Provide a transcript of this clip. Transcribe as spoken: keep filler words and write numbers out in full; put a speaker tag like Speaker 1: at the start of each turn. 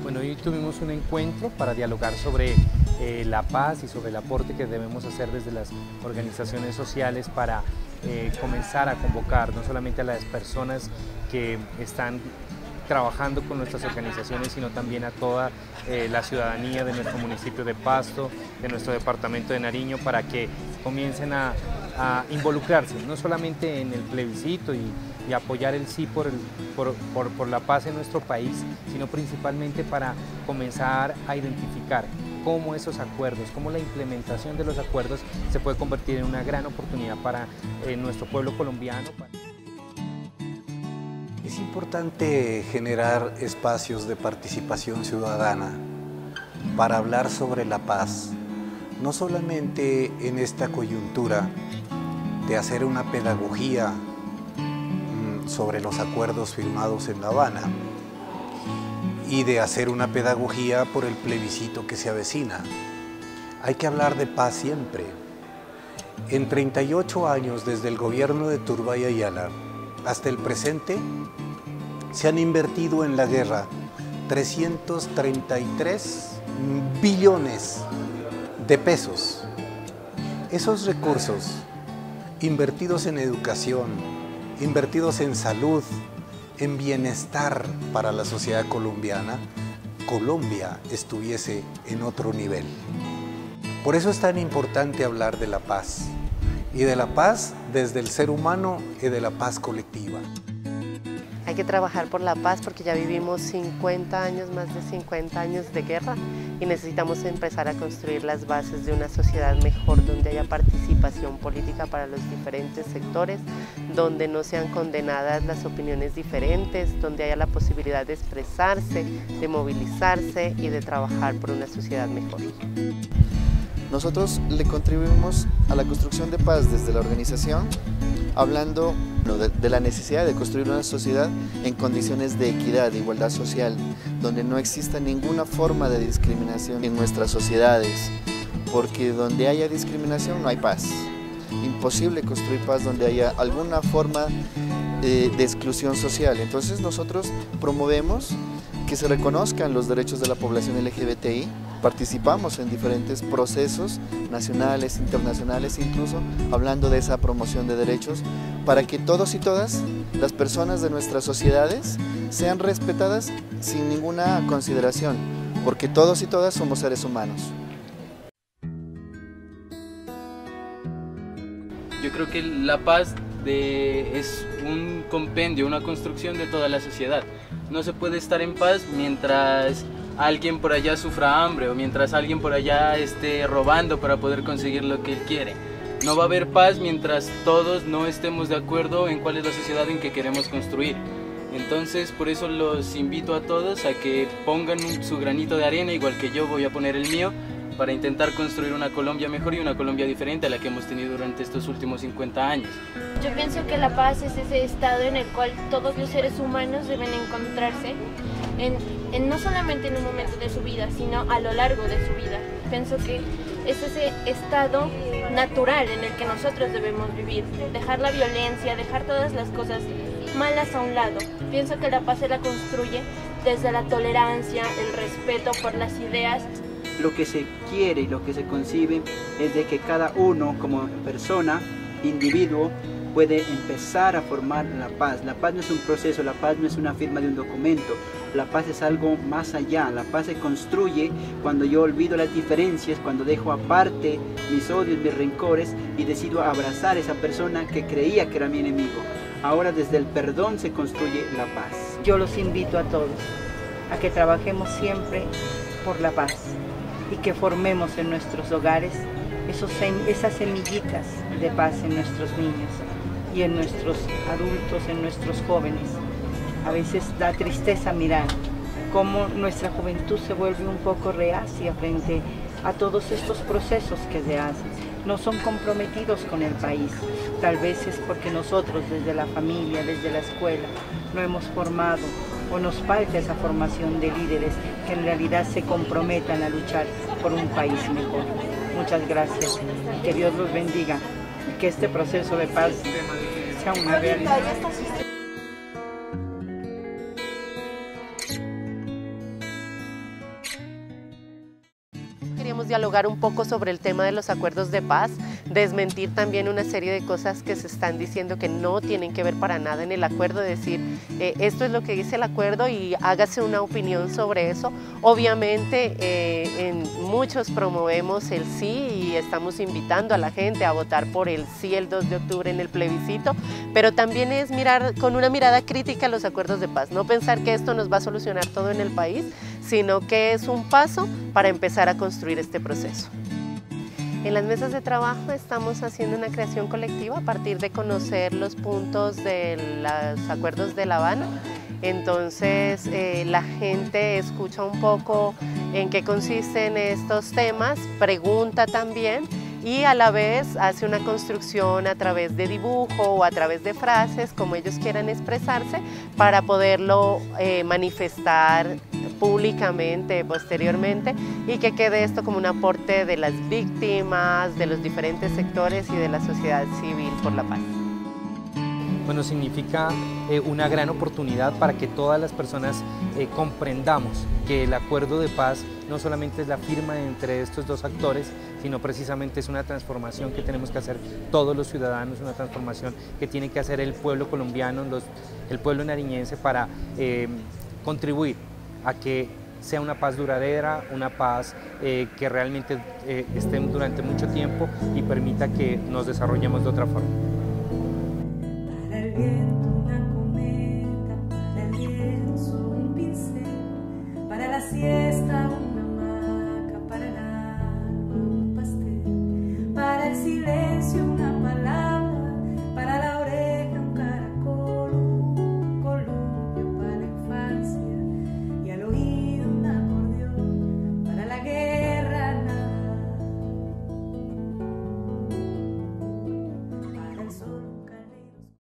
Speaker 1: Bueno, hoy tuvimos un encuentro para dialogar sobre eh, la paz y sobre el aporte que debemos hacer desde las organizaciones sociales para eh, comenzar a convocar no solamente a las personas que están trabajando con nuestras organizaciones, sino también a toda eh, la ciudadanía de nuestro municipio de Pasto, de nuestro departamento de Nariño, para que comiencen a, a involucrarse, no solamente en el plebiscito y, y apoyar el sí por, el, por, por, por la paz en nuestro país, sino principalmente para comenzar a identificar cómo esos acuerdos, cómo la implementación de los acuerdos se puede convertir en una gran oportunidad para eh, nuestro pueblo colombiano.
Speaker 2: Es importante generar espacios de participación ciudadana para hablar sobre la paz, no solamente en esta coyuntura de hacer una pedagogía sobre los acuerdos firmados en La Habana y de hacer una pedagogía por el plebiscito que se avecina. Hay que hablar de paz siempre. En treinta y ocho años desde el gobierno de Turbay Ayala hasta el presente, se han invertido en la guerra trescientos treinta y tres billones de pesos. Esos recursos invertidos en educación, invertidos en salud, en bienestar para la sociedad colombiana, Colombia estuviese en otro nivel. Por eso es tan importante hablar de la paz, y de la paz desde el ser humano y de la paz colectiva.
Speaker 3: Hay que trabajar por la paz porque ya vivimos cincuenta años, más de cincuenta años de guerra y necesitamos empezar a construir las bases de una sociedad mejor, donde haya participación política para los diferentes sectores, donde no sean condenadas las opiniones diferentes, donde haya la posibilidad de expresarse, de movilizarse y de trabajar por una sociedad mejor.
Speaker 4: Nosotros le contribuimos a la construcción de paz desde la organización, hablando de, de la necesidad de construir una sociedad en condiciones de equidad, de igualdad social, donde no exista ninguna forma de discriminación en nuestras sociedades, porque donde haya discriminación no hay paz. Imposible construir paz donde haya alguna forma eh, de exclusión social. Entonces nosotros promovemos que se reconozcan los derechos de la población L G B T I, participamos en diferentes procesos nacionales, internacionales, incluso hablando de esa promoción de derechos, para que todos y todas las personas de nuestras sociedades sean respetadas sin ninguna consideración, porque todos y todas somos seres humanos.
Speaker 5: Yo creo que la paz de, es un compendio, una construcción de toda la sociedad. No se puede estar en paz mientras alguien por allá sufra hambre o mientras alguien por allá esté robando para poder conseguir lo que él quiere. No va a haber paz mientras todos no estemos de acuerdo en cuál es la sociedad en que queremos construir. Entonces, por eso los invito a todos a que pongan su granito de arena, igual que yo voy a poner el mío, para intentar construir una Colombia mejor y una Colombia diferente a la que hemos tenido durante estos últimos cincuenta años.
Speaker 6: Yo pienso que la paz es ese estado en el cual todos los seres humanos deben encontrarse, en, en no solamente en un momento de su vida, sino a lo largo de su vida. Pienso que es ese estado natural en el que nosotros debemos vivir, dejar la violencia, dejar todas las cosas malas a un lado. Pienso que la paz se la construye desde la tolerancia, el respeto por las ideas.
Speaker 7: Lo que se quiere y lo que se concibe es de que cada uno como persona, individuo, puede empezar a formar la paz. La paz no es un proceso, la paz no es una firma de un documento, la paz es algo más allá. La paz se construye cuando yo olvido las diferencias, cuando dejo aparte mis odios, mis rencores y decido abrazar a esa persona que creía que era mi enemigo. Ahora desde el perdón se construye la paz.
Speaker 8: Yo los invito a todos a que trabajemos siempre por la paz y que formemos en nuestros hogares esos, esas semillitas de paz en nuestros niños y en nuestros adultos, en nuestros jóvenes. A veces da tristeza mirar cómo nuestra juventud se vuelve un poco reacia frente a todos estos procesos que se hacen. No son comprometidos con el país. Tal vez es porque nosotros desde la familia, desde la escuela, no hemos formado o nos falta esa formación de líderes que en realidad se comprometan a luchar por un país mejor. Muchas gracias y que Dios los bendiga y que este proceso de paz sea una realidad.
Speaker 3: queremos dialogar un poco sobre el tema de los acuerdos de paz, desmentir también una serie de cosas que se están diciendo que no tienen que ver para nada en el acuerdo, decir eh, esto es lo que dice el acuerdo y hágase una opinión sobre eso. Obviamente eh, en muchos promovemos el sí y estamos invitando a la gente a votar por el sí el dos de octubre en el plebiscito, pero también es mirar con una mirada crítica los acuerdos de paz, no pensar que esto nos va a solucionar todo en el país, sino que es un paso para empezar a construir este proceso. En las mesas de trabajo estamos haciendo una creación colectiva a partir de conocer los puntos de los acuerdos de La Habana. Entonces eh, la gente escucha un poco en qué consisten estos temas, pregunta también y a la vez hace una construcción a través de dibujo o a través de frases, como ellos quieran expresarse, para poderlo eh, manifestar públicamente, posteriormente, y que quede esto como un aporte de las víctimas, de los diferentes sectores y de la sociedad civil por la paz.
Speaker 1: Bueno, significa eh, una gran oportunidad para que todas las personas eh, comprendamos que el acuerdo de paz no solamente es la firma entre estos dos actores, sino precisamente es una transformación que tenemos que hacer todos los ciudadanos, una transformación que tiene que hacer el pueblo colombiano, los, el pueblo nariñense para eh, contribuir a que sea una paz duradera, una paz eh, que realmente eh, esté durante mucho tiempo y permita que nos desarrollemos de otra forma.
Speaker 9: Para el viento una cometa, para el lienzo un pincel, para la siesta una hamaca, para el alba un pastel, para el silencio una